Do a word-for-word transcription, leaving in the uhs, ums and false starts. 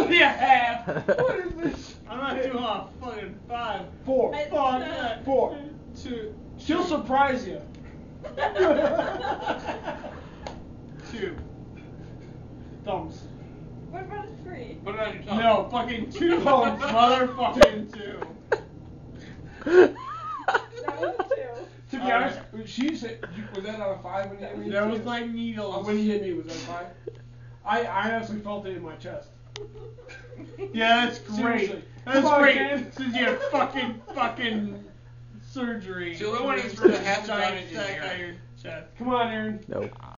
only a half. What is this? I'm not doing a fucking five. Four. Fuck that. Four. Two. She'll surprise you. Two. Thumbs. What about a three? Put it on your tongue. No, fucking two thumbs, motherfucking two. That was a two. To be All honest, right. she said, was that on a five when you hit me? That was like needles. Oh, when you hit me, was that a five? I, I honestly felt it in my chest. Yeah, that's great. Seriously. That's Come on, great. man. Since you had fucking fucking surgery. So the one is for the half giant diamond in sack here. out your chest. Come on, Aaron. Nope.